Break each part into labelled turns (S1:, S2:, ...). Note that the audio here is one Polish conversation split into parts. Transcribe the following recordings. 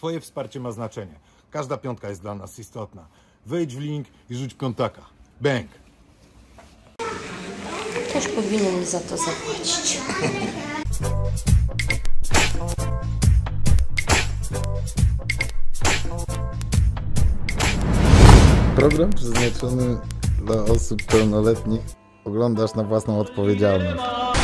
S1: Twoje wsparcie ma znaczenie. Każda piątka jest dla nas istotna. Wejdź w link i rzuć piątaka. Bęk!
S2: Ktoś powinien mi za to zapłacić.
S3: Program przeznaczony dla osób pełnoletnich oglądasz na własną odpowiedzialność.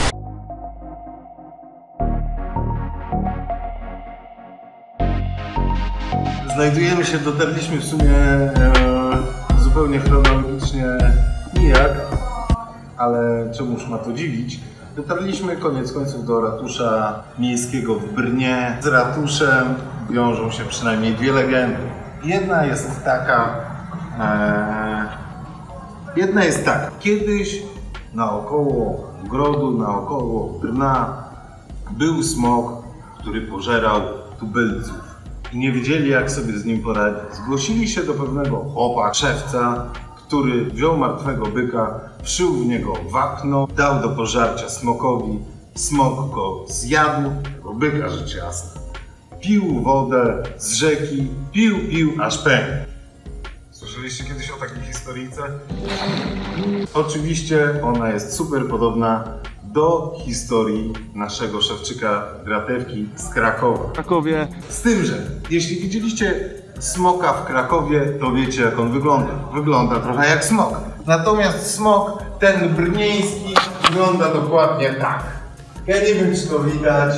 S4: Znajdujemy się, dotarliśmy w sumie zupełnie chronologicznie nijak, ale czemuż ma to dziwić. Dotarliśmy koniec końców do ratusza miejskiego w Brnie. Z ratuszem wiążą się przynajmniej dwie legendy. Jedna jest taka, kiedyś naokoło grodu, naokoło Brna był smok, który pożerał tubylców i nie wiedzieli, jak sobie z nim poradzić. Zgłosili się do pewnego chłopa, szewca, który wziął martwego byka, wszył w niego wapno, dał do pożarcia smokowi, smok go zjadł, tego byka rzecz jasna. Pił wodę z rzeki, pił, aż pękł. Słyszeliście kiedyś o takiej historyjce? Oczywiście ona jest super podobna do historii naszego szewczyka Gratewki z Krakowa. W Krakowie. Z tym, że jeśli widzieliście smoka w Krakowie, to wiecie, jak on wygląda. Wygląda trochę jak smok. Natomiast smok, ten brnieński, wygląda dokładnie tak. Ja nie wiem, czy to widać,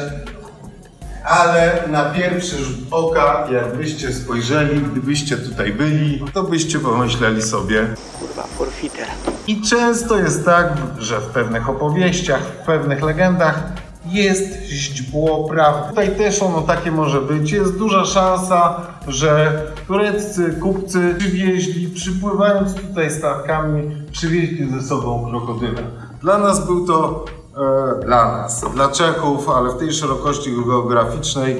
S4: ale na pierwszy rzut oka, jakbyście spojrzeli, gdybyście tutaj byli, to byście pomyśleli sobie: kurwa, forfiter. I często jest tak, że w pewnych opowieściach, w pewnych legendach jest źdźbło prawdy. Tutaj też ono takie może być. Jest duża szansa, że tureccy kupcy przypływając tutaj statkami, przywieźli ze sobą krokodyla. Dla nas był to dla Czechów, ale w tej szerokości geograficznej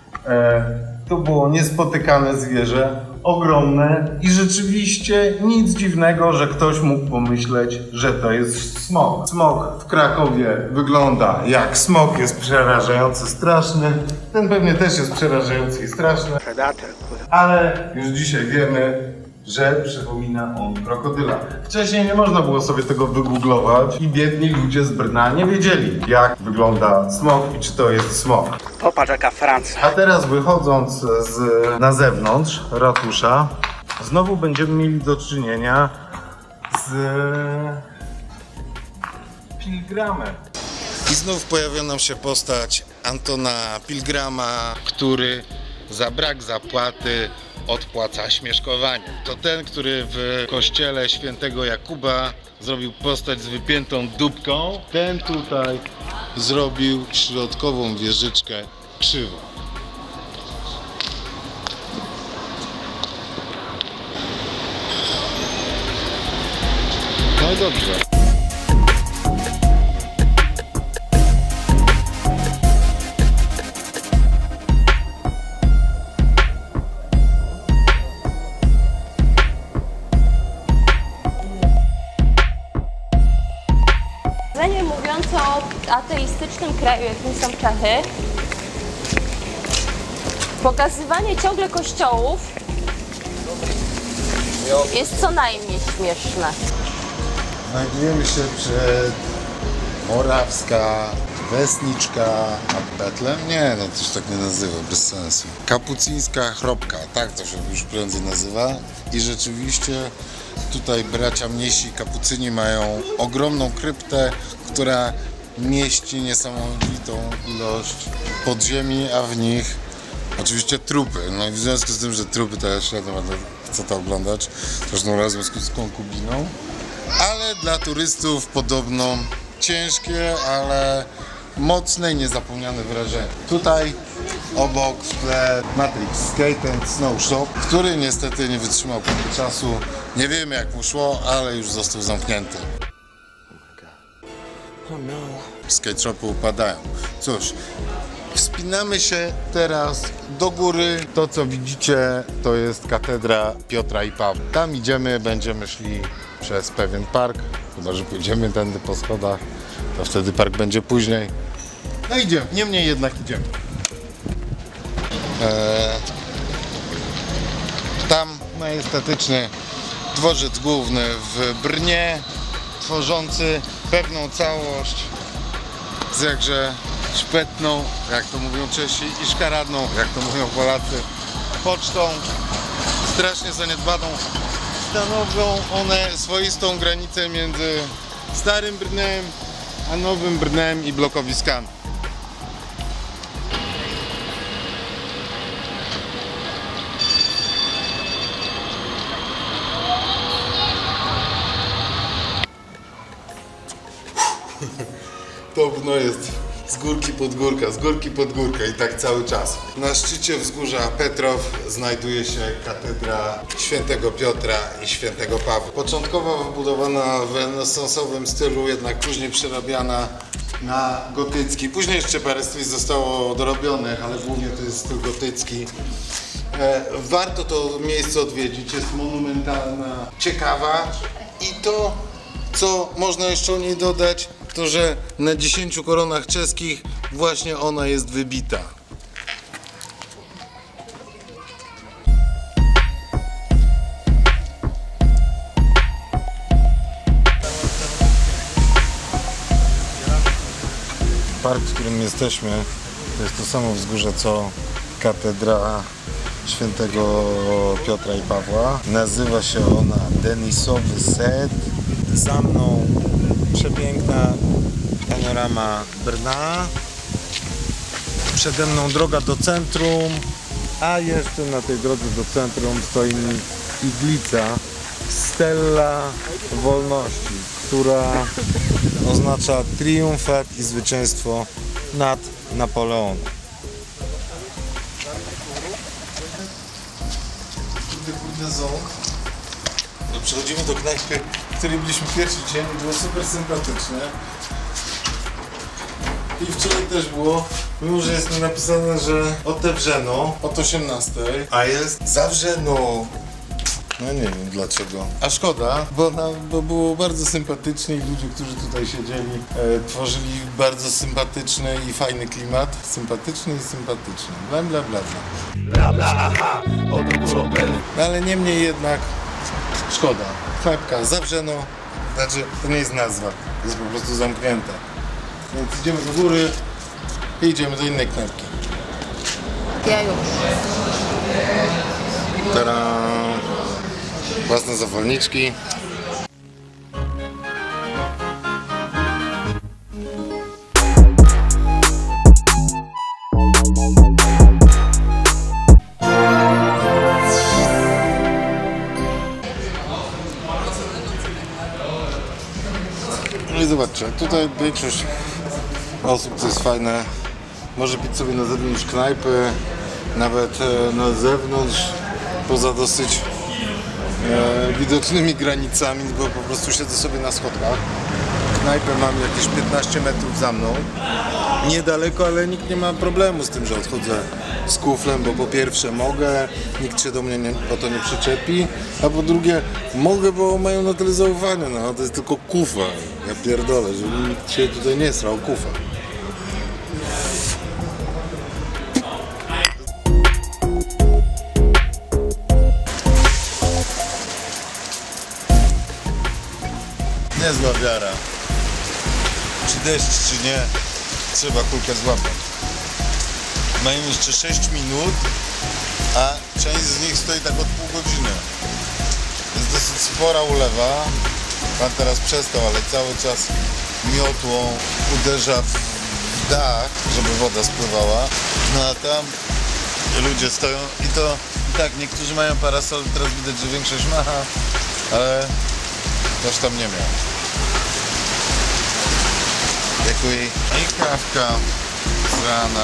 S4: to było niespotykane zwierzę, ogromne i rzeczywiście nic dziwnego, że ktoś mógł pomyśleć, że to jest smok. Smok w Krakowie wygląda jak smok, jest przerażający, straszny. Ten pewnie też jest przerażający i straszny, ale już dzisiaj wiemy, że przypomina on krokodyla. Wcześniej nie można było sobie tego wygooglować i biedni ludzie z Brna nie wiedzieli, jak wygląda smok i czy to jest smok.
S5: Popatrz, jaka Francja.
S4: A teraz wychodząc na zewnątrz ratusza, znowu będziemy mieli do czynienia z Pilgramem.
S3: I znów pojawia nam się postać Antona Pilgrama, który za brak zapłaty odpłaca śmieszkowaniem. To ten, który w kościele świętego Jakuba zrobił postać z wypiętą dupką. Ten tutaj zrobił środkową wieżyczkę krzywą. No dobrze.
S2: Mówiąc o ateistycznym kraju, jakim są Czechy, pokazywanie ciągle kościołów jest co najmniej śmieszne.
S3: Znajdujemy się przed Morawska, Wesniczka, a Betlem? Nie, no to się tak nie nazywa, bez sensu. Kapucyńska chrobka, tak to się już prędzej nazywa. I rzeczywiście tutaj bracia mniejsi kapucyni mają ogromną kryptę, która mieści niesamowitą ilość podziemi, a w nich oczywiście trupy. No i w związku z tym, że trupy też ja chcę to oglądać, zresztą razem z konkubiną, ale dla turystów podobno ciężkie, ale mocne i niezapomniane wrażenie. Tutaj obok w tle Matrix Skate and Snow Shop, który niestety nie wytrzymał próby czasu. Nie wiemy, jak mu szło, ale już został zamknięty. Skate shopy upadają. Cóż, wspinamy się teraz do góry. To, co widzicie, to jest katedra Piotra i Pawła. Tam idziemy, będziemy szli przez pewien park. Chyba że pójdziemy tędy po schodach, to wtedy park będzie później. No idziemy, niemniej jednak idziemy. majestatyczny dworzec główny w Brnie, tworzący pewną całość z jakże szpetną, jak to mówią Czesi, i szkaradną, jak to mówią Polacy, pocztą, strasznie zaniedbaną. Stanowią one swoistą granicę między Starym Brnem a Nowym Brnem i blokowiskami. To Brno jest z górki pod górkę i tak cały czas. Na szczycie wzgórza Petrow znajduje się katedra Świętego Piotra i Świętego Pawła. Początkowo wybudowana w renesansowym stylu, jednak później przerabiana na gotycki. Później jeszcze parę styli zostało dorobionych, ale głównie to jest styl gotycki. Warto to miejsce odwiedzić, jest monumentalna, ciekawa i to, co można jeszcze o niej dodać, to że na 10 koronach czeskich właśnie ona jest wybita. Park, w którym jesteśmy, to jest to samo wzgórze co katedra Świętego Piotra i Pawła. Nazywa się ona Denisowy Set. Za mną przepiękna panorama Brna. Przede mną droga do centrum, a jeszcze na tej drodze do centrum stoi iglica Stella Wolności, która oznacza triumfat i zwycięstwo nad Napoleonem. Przechodzimy do knajpy, w której byliśmy pierwszy dzień, było super sympatyczne. I wczoraj też było, mimo że jest napisane, że otewrzeno od 18, a jest zawrzeno. No nie wiem dlaczego. A szkoda, bo było bardzo sympatycznie i ludzie, którzy tutaj siedzieli, tworzyli bardzo sympatyczny i fajny klimat. Sympatyczny i sympatyczny. Bla bla bla bla. Bla bla, aha, no ale niemniej jednak szkoda. Knajpka zawrzeno, znaczy to nie jest nazwa, jest po prostu zamknięta. Więc idziemy do góry i idziemy do innej knajpki.
S2: Ja już.
S3: Tadam! Własne zawolniczki. No i zobaczcie, tutaj większość osób, co jest fajne, może pić sobie na zewnątrz knajpy, nawet na zewnątrz, poza dosyć widocznymi granicami, bo po prostu siedzę sobie na schodkach. Knajpę mam jakieś 15 metrów za mną. Niedaleko, ale nikt nie ma problemu z tym, że odchodzę z kuflem, bo po pierwsze mogę, nikt się do mnie o to nie przyczepi, a po drugie mogę, bo mają na tyle zaufania, no to jest tylko kufa. Ja pierdolę, żeby nikt się tutaj nie srał, kufa. Niezła wiara. Czy deszcz, czy nie, trzeba kulkę złapać. Mają jeszcze 6 minut, a część z nich stoi tak od pół godziny. Jest dosyć spora ulewa. Pan teraz przestał, ale cały czas miotłą uderza w dach, żeby woda spływała. No a tam ludzie stoją i to i tak, niektórzy mają parasol, teraz widać, że większość ma, ale też tam nie miał. Dziękuję. I kawka z rana.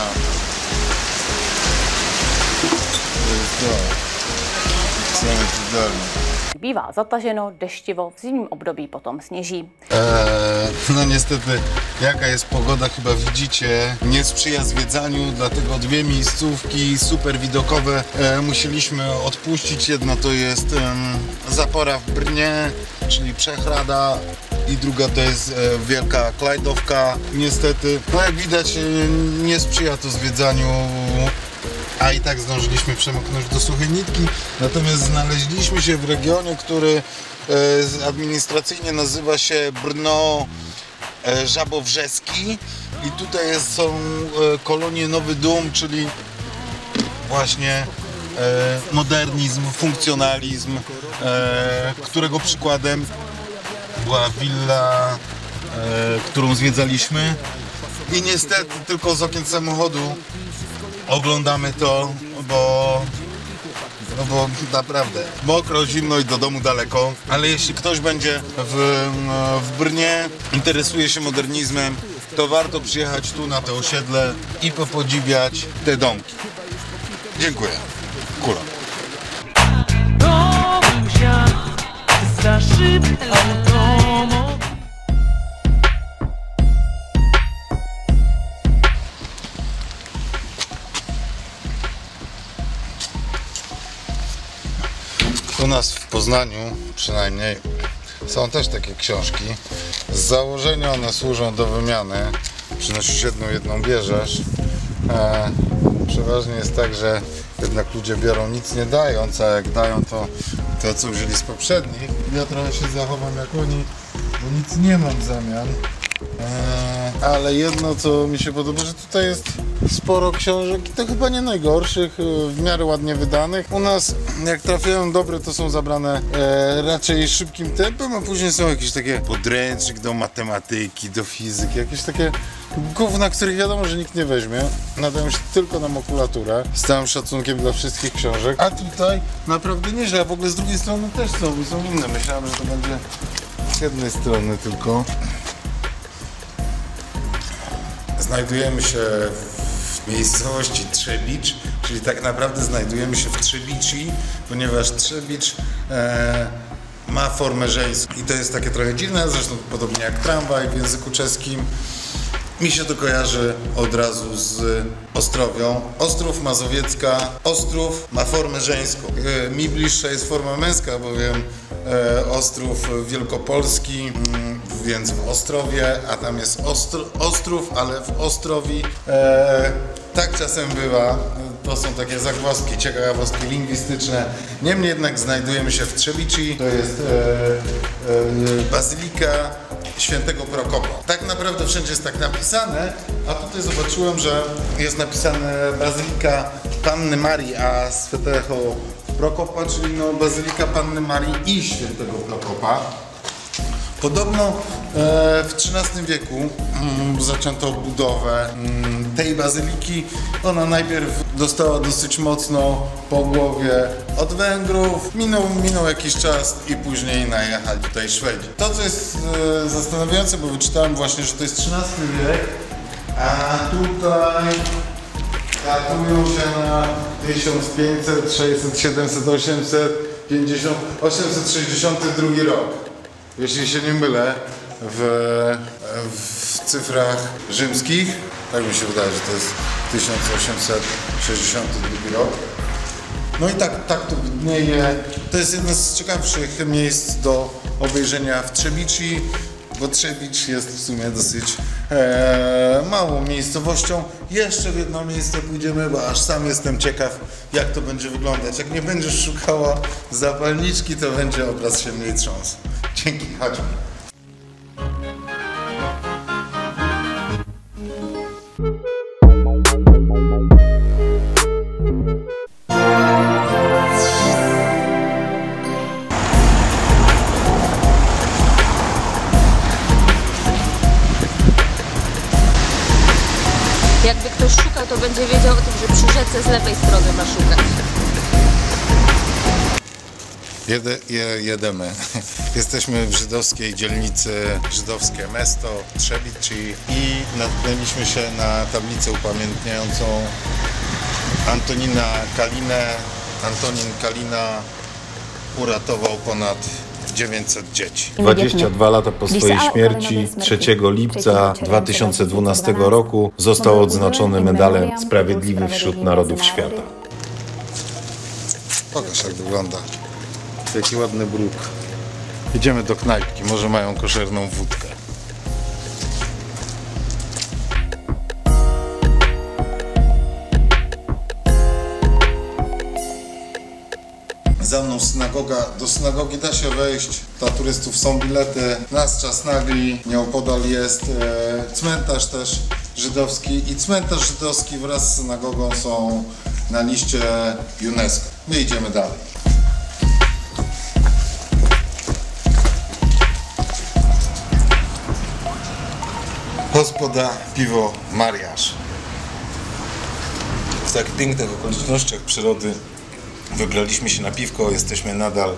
S3: To jest to. Chcemy cudownie.
S5: Bývá zataženo, deštivo, v zimním období potom sněží.
S3: No niestety, jaka jest pogoda, chyba widzicie, nie sprzyja zwiedzaniu, dlatego dwie miejscówki super widokowe musieliśmy odpuścić. Jedna to jest Zapora w Brnie, czyli Przechrada, i druga to jest Wielka Klajdówka. Niestety, no jak widać, nie sprzyja to zwiedzaniu a i tak zdążyliśmy przemoknąć do suchej nitki. Natomiast znaleźliśmy się w regionie, który administracyjnie nazywa się Brno Żabowrzeski i tutaj są kolonie Nowy Dum, czyli właśnie modernizm, funkcjonalizm, którego przykładem była willa, którą zwiedzaliśmy i niestety tylko z okien samochodu oglądamy to, bo naprawdę mokro, zimno i do domu daleko, ale jeśli ktoś będzie w Brnie, interesuje się modernizmem, to warto przyjechać tu na to osiedle i popodziwiać te domki. Dziękuję. Kula. U nas w Poznaniu przynajmniej są też takie książki. Z założenia one służą do wymiany. Przynosisz jedną bierzesz. Przeważnie jest tak, że jednak ludzie biorą nic nie dając, a jak dają to co wzięli z poprzednich. Ja trochę się zachowam jak oni, bo nic nie mam w zamian. Ale jedno co mi się podoba, że tutaj jest sporo książek i to chyba nie najgorszych, w miarę ładnie wydanych. U nas jak trafiają dobre, to są zabrane raczej szybkim tempem, a później są jakieś takie podręcznik do matematyki, do fizyki, jakieś takie gówna, których wiadomo, że nikt nie weźmie. Nadają się tylko na makulaturę, z całym szacunkiem dla wszystkich książek. A tutaj naprawdę nieźle, a w ogóle z drugiej strony też są inne. Myślałem, że to będzie z jednej strony tylko. Znajdujemy się w miejscowości Trzebicz, czyli tak naprawdę znajdujemy się w Trzebici, ponieważ Trzebicz ma formę żeńską i to jest takie trochę dziwne, zresztą podobnie jak tramwaj w języku czeskim. Mi się to kojarzy od razu z Ostrowią. Ostrów Mazowiecka. Ostrów ma formę żeńską. Mi bliższa jest forma męska, bowiem Ostrów Wielkopolski, więc w Ostrowie, a tam jest Ostrów, ale w Ostrowi. Tak czasem bywa. To są takie zagwozdki, ciekawostki lingwistyczne. Niemniej jednak znajdujemy się w Trzebici. To jest bazylika Świętego Prokopa. Tak naprawdę wszędzie jest tak napisane, a tutaj zobaczyłem, że jest napisane Bazylika Panny Marii a Świętego Prokopa, czyli no Bazylika Panny Marii i Świętego Prokopa. Podobno w XIII wieku zaczęto budowę tej bazyliki. Ona najpierw dostała dosyć mocno po głowie od Węgrów. Minął jakiś czas i później najechali tutaj Szwedzi. To, co jest zastanawiające, bo wyczytałem właśnie, że to jest XIII wiek, a tutaj datują się na 1500, 600, 700, 850, 862 rok. Jeśli się nie mylę, w cyfrach rzymskich, tak mi się wydaje, że to jest 1862 rok. No i tak to widnieje. To jest jedno z ciekawszych miejsc do obejrzenia w Trzebici, bo Trzebicz jest w sumie dosyć małą miejscowością. Jeszcze w jedno miejsce pójdziemy, bo aż sam jestem ciekaw, jak to będzie wyglądać. Jak nie będziesz szukała zapalniczki, to będzie obraz się mniej trząsł. Dzięki, chodźmy.
S2: Jakby ktoś szukał, to będzie wiedział o tym, że przy rzece z lewej strony ma szukać.
S3: Jedemy. Jesteśmy w żydowskiej dzielnicy, żydowskie miasto Trzebici i natknęliśmy się na tablicę upamiętniającą Antonina Kalinę. Antonin Kalina uratował ponad 900 dzieci.
S1: 22 lata po swojej śmierci, 3 lipca 2012 roku został odznaczony medalem Sprawiedliwy wśród Narodów Świata.
S3: Pokaż, jak wygląda. Jaki ładny bruk. Idziemy do knajpki, może mają koszerną wódkę. Za mną synagoga. Do synagogi da się wejść. Dla turystów są bilety. Nas czas nagli. Nieopodal jest cmentarz też żydowski. I cmentarz żydowski wraz z synagogą są na liście UNESCO. My idziemy dalej. Hospoda, piwo, mariaż. W tak pięknych okolicznościach przyrody wybraliśmy się na piwko. Jesteśmy nadal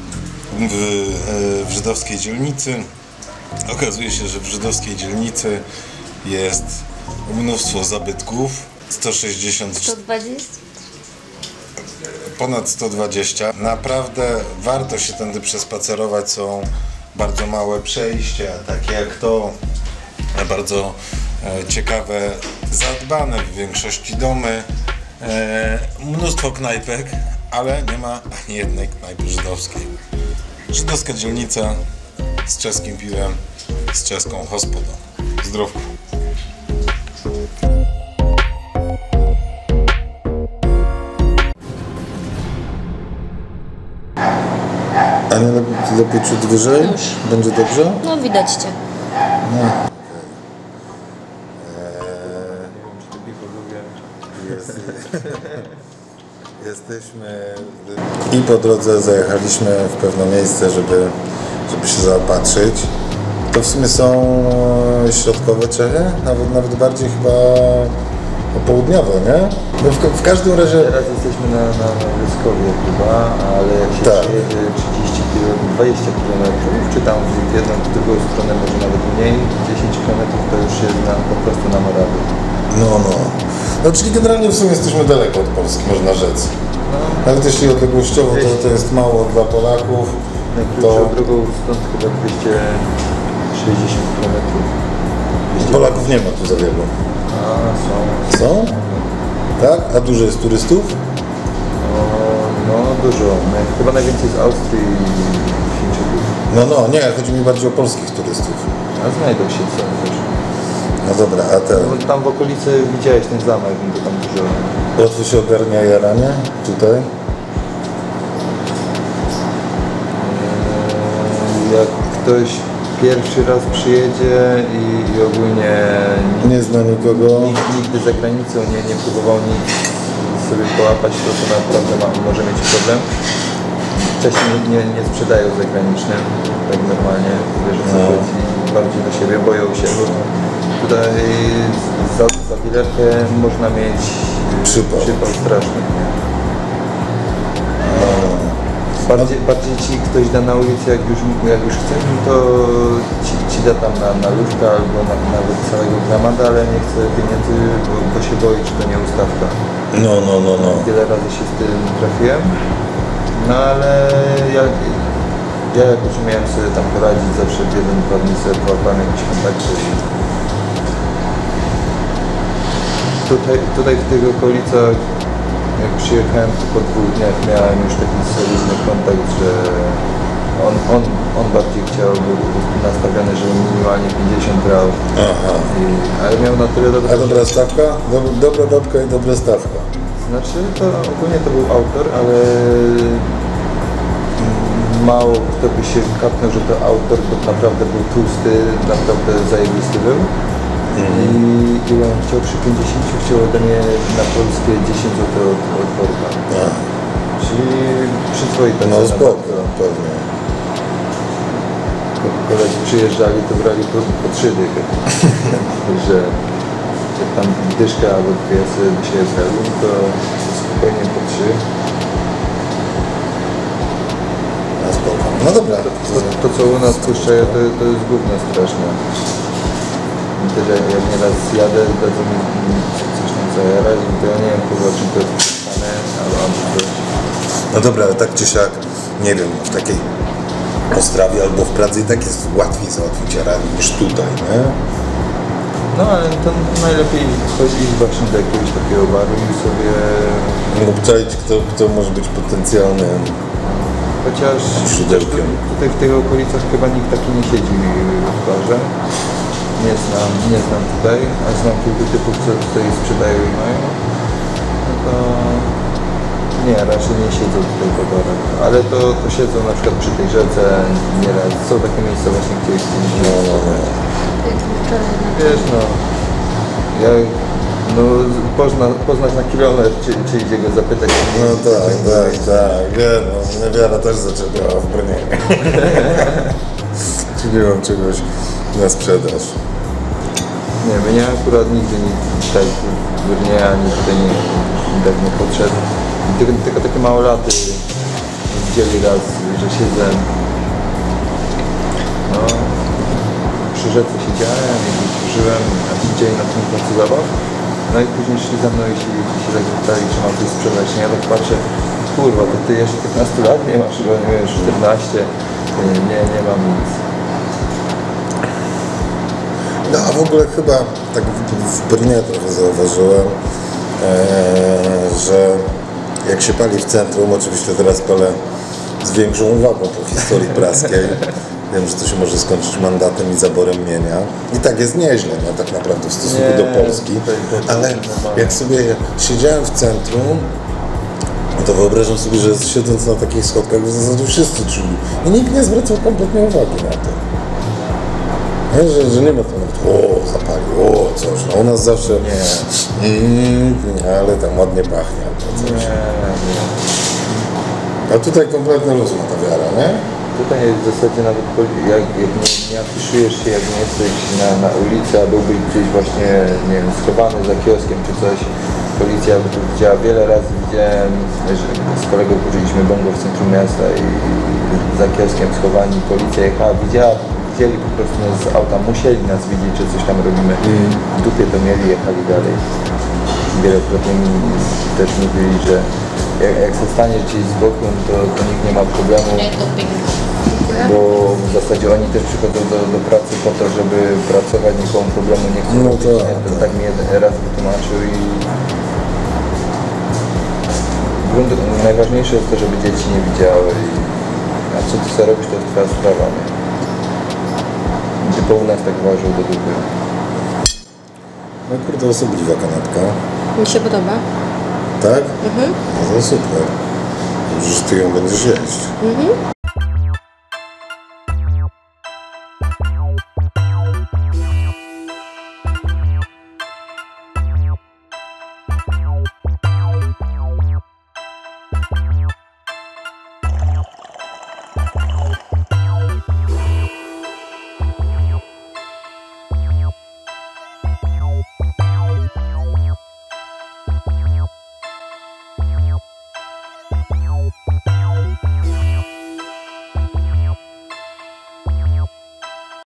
S3: w żydowskiej dzielnicy. Okazuje się, że w żydowskiej dzielnicy jest mnóstwo zabytków. 120? Ponad 120. Naprawdę warto się tędy przespacerować. Są bardzo małe przejścia, takie jak to. Bardzo ciekawe, zadbane w większości domy. Mnóstwo knajpek, ale nie ma ani jednej knajpy żydowskiej. Żydowska dzielnica z czeskim piwem, z czeską hospodą. Zdrówko. A nie lepiej ciut wyżej? Już. Będzie dobrze?
S2: No widać cię.
S3: No. Jesteśmy i po drodze zajechaliśmy w pewne miejsce, żeby się zaopatrzyć. To w sumie są środkowe Czechy, nawet bardziej chyba południowe, nie? No w każdym razie...
S6: Teraz jesteśmy na Wieskowie chyba, ale jak się przejedzie 30 km, 20 km, czy tam w jedną, w drugą stronę, może nawet mniej, 10 km to już jest po prostu na Morawie.
S3: No, czyli generalnie w sumie jesteśmy daleko od Polski, można rzec. No. Nawet jeśli odległościowo to jest mało dla Polaków.
S6: Najkrótszą drogą stąd chyba 260 km.
S3: Polaków nie ma tu za wielu. Są? Tak? A dużo jest turystów?
S6: No dużo. Chyba najwięcej z Austrii i Chińczyków.
S3: Nie, chodzi mi bardziej o polskich turystów.
S6: A znajdą się co też.
S3: No dobra, a ten...
S6: No, tam w okolicy widziałeś ten zamek, to tam dużo...
S3: Łatwo się ogarnia jaranie tutaj?
S6: Jak ktoś pierwszy raz przyjedzie i ogólnie
S3: nie zna nikogo,
S6: nigdy za granicą nie próbował nic sobie połapać, to naprawdę może mieć problem. Wcześniej nie sprzedają zagranicznym, tak normalnie, wiesz, bardziej do siebie, boją się. Tutaj za biletkę można mieć przypał straszny. Bardziej ci ktoś da na ulicy, jak już chce, to ci da tam na lówkę albo nawet całego gramada, ale nie chce pieniędzy, bo się boi, czy to nie ustawka.
S3: No.
S6: Wiele razy się z tym trafiłem, no ale ja jakoś umiałem sobie tam poradzić, zawsze w 1-2 dni sobie połapałem jakiś kontakt. Tutaj w tych okolicach, jak przyjechałem, to po 2 dniach miałem już taki solidny kontakt, że on bardziej chciał, był nastawiony, żeby minimalnie 50 brał. Ale miał na tyle dobre...
S3: A dobra stawka? Dobra babka i dobra stawka.
S6: Znaczy, to ogólnie to był autor, ale mało kto by się kapnął, że to autor, bo naprawdę był tłusty, naprawdę zajebisty był. I on chciał przy 50, chciał ode mnie na polskie 10 zł od worka. Czyli przyzwoita cena.
S3: No spoko, pewnie.
S6: Koledzy przyjeżdżali, to brali po 3 dychy. Że jak tam dyszka albo 2 sobie by się brali, to spokojnie po 3.
S3: No spoko. No dobra.
S6: To co u nas puszczają, to jest gówno straszne. Też jak nieraz jadę, dadzą mi coś tam zajarać, to ja nie wiem kurwa, czym to jest pisane, albo coś.
S3: No dobra, ale tak czy siak, nie wiem, w takiej Ostrawie albo w Pradze i tak jest łatwiej załatwić jaranie niż tutaj, nie?
S6: No ale to najlepiej chodzić właśnie do jakiegoś takiego baru i sobie...
S3: Obczaić, kto może być potencjalnym
S6: Chociaż
S3: szydełkiem.
S6: Tutaj w tych okolicach chyba nikt taki nie siedzi w barze. Nie znam tutaj, a znam kilku typów, co tutaj sprzedają i mają. No to Nie, raczej nie siedzą tutaj po barach, ale to siedzą na przykład przy tej rzece nieraz. Są takie miejsca właśnie, gdzie chcieliśmy Wiesz, no, ja, no poznać na kilometr, czy idzie go zapytać.
S3: No tak, wiem, no, niewiele też zaczepiała w Brnie. Czy nie mam czegoś na sprzedaż?
S6: Nie, mnie akurat nigdy tak w Brnie ani tutaj tak nie podszedł. Tylko takie małolaty widzieli raz, że siedzę no, przy rzece siedziałem i żyłem, a siedzieli na tym placu zabaw. No i później szli za mną i się tak zapytali, czy mam coś sprzedać. Nie, ja tak patrzę, kurwa, to ty jeszcze 15 lat nie masz, bo nie wiem, 14, nie mam nic.
S3: No a w ogóle chyba tak w Brnie trochę zauważyłem, że jak się pali w centrum, oczywiście teraz palę z większą uwagą po historii praskiej. Wiem, że to się może skończyć mandatem i zaborem mienia. I tak jest nieźle, no, tak naprawdę w stosunku do Polski. Ale jak sobie siedziałem w centrum, no to wyobrażam sobie, że siedząc na takich schodkach w zasadzie wszyscy czuli. I nikt nie zwracał kompletnie uwagi na to. Nie, że nie ma tam zapalił, coś. No u nas zawsze ale tam ładnie pachnie. Coś. A tutaj kompletnie luz ma ta wiara, nie?
S6: Tutaj w zasadzie nawet jak nie afiszujesz się, jak nie jesteś na ulicy, a byłbyś gdzieś właśnie, nie wiem, schowany za kioskiem czy coś, policja by tu widziała. Wiele razy widziałem, że z kolegą użyliśmy bongo w centrum miasta i za kioskiem schowani, policja jechała, widzieli po prostu nas z auta, musieli nas widzieć, że coś tam robimy. W dupie to mieli, jechali dalej. Wielokrotnie mi też mówili, że jak się staniesz gdzieś z boku, to nikt nie ma problemu, bo w zasadzie oni też przychodzą do pracy po to, żeby pracować, nikomu problemu nie chcą robić, to tak mi raz wytłumaczył i najważniejsze jest to, żeby dzieci nie widziały a co ty sobie robisz, to jest twoja sprawa, nie? Typo u nas tak ważą do dupy.
S3: No kurde, osobliwa kanapka.
S7: Mi się podoba.
S3: Tak? No to super. Dobrze, że ty ją będziesz jeść.
S8: Bye.